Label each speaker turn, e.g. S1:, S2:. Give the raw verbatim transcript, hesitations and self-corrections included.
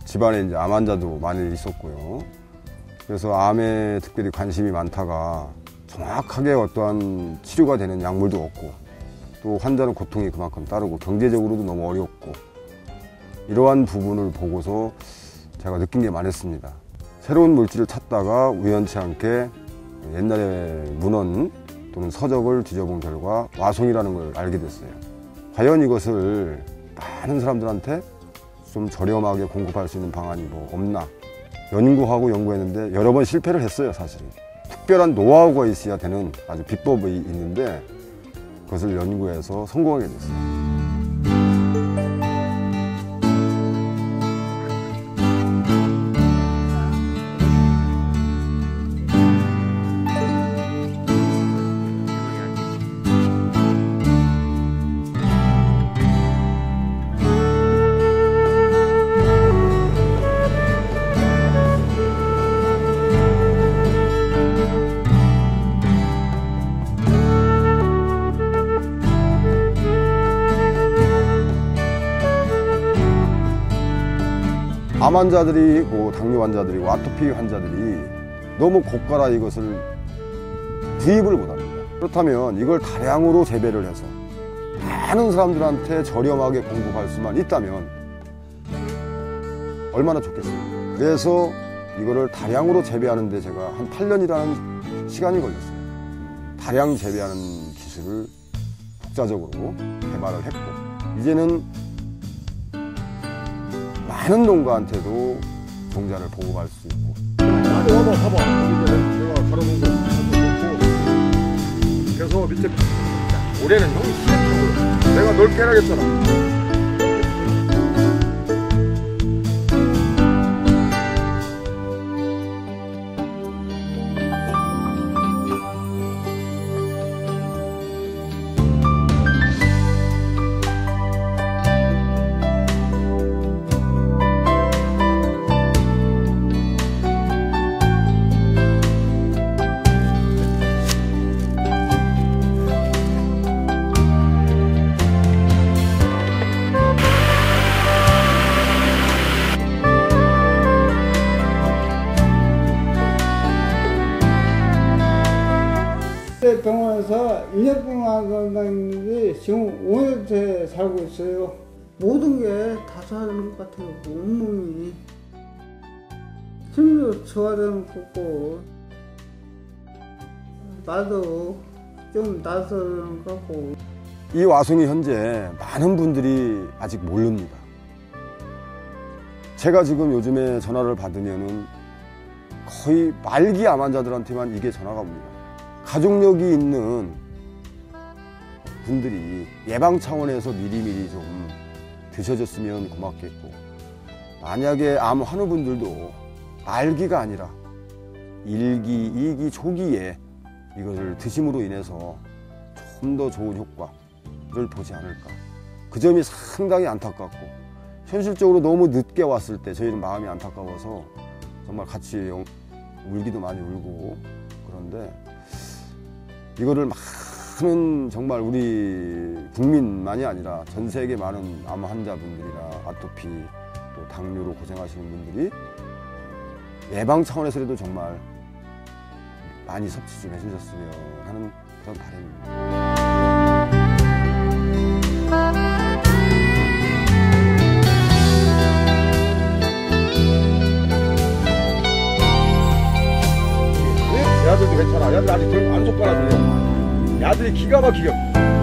S1: 집안에 이제 암 환자도 많이 있었고요. 그래서 암에 특별히 관심이 많다가 정확하게 어떠한 치료가 되는 약물도 없고, 또 환자는 고통이 그만큼 따르고 경제적으로도 너무 어렵고, 이러한 부분을 보고서 제가 느낀 게 많았습니다. 새로운 물질을 찾다가 우연치 않게 옛날에 문헌 또는 서적을 뒤져본 결과 와송이라는 걸 알게 됐어요. 과연 이것을 많은 사람들한테 좀 저렴하게 공급할 수 있는 방안이 뭐 없나 연구하고 연구했는데 여러 번 실패를 했어요. 사실은 특별한 노하우가 있어야 되는 아주 비법이 있는데 그것을 연구해서 성공하게 됐어요. 암 환자들이고 당뇨 환자들이고 아토피 환자들이 너무 고가라 이것을 구입을 못합니다. 그렇다면 이걸 다량으로 재배를 해서 많은 사람들한테 저렴하게 공급할 수만 있다면 얼마나 좋겠습니까? 그래서 이거를 다량으로 재배하는 데 제가 한 팔 년이라는 시간이 걸렸어요. 다량 재배하는 기술을 독자적으로 개발을 했고, 이제는 많은 농가한테도 종자를 보급할 수 있고.
S2: 나도 와봐, 봐봐. 내가 갈아놓은 거 놓고. 그래서 밑에 올해는 형이 시작적으로 내가 넓게 해야겠잖아.
S3: 병원에서 일 년 동안 간다는데 지금 오 년째 살고 있어요. 모든 게 다 좋아지는 것 같아요. 온몸이 힘도 좋아지는 것 같고, 나도 좀 나서는 것 같고.
S1: 이 와송이 현재 많은 분들이 아직 모릅니다. 제가 지금 요즘에 전화를 받으면은 거의 말기 암 환자들한테만 이게 전화가 옵니다. 가족력이 있는 분들이 예방 차원에서 미리미리 좀 드셔줬으면 고맙겠고, 만약에 암 환우분들도 말기가 아니라 일 기, 이 기 초기에 이것을 드심으로 인해서 좀 더 좋은 효과를 보지 않을까. 그 점이 상당히 안타깝고, 현실적으로 너무 늦게 왔을 때 저희는 마음이 안타까워서 정말 같이 울기도 많이 울고 그런데, 이거를 많은 정말 우리 국민만이 아니라 전 세계 많은 암 환자분들이나 아토피 또 당뇨로 고생하시는 분들이 예방 차원에서라도 정말 많이 섭취 좀 해주셨으면 하는 그런 바람입니다.
S2: 야들도 괜찮아. 야들 아직 덜 안 속가라서 야들이 기가 막히게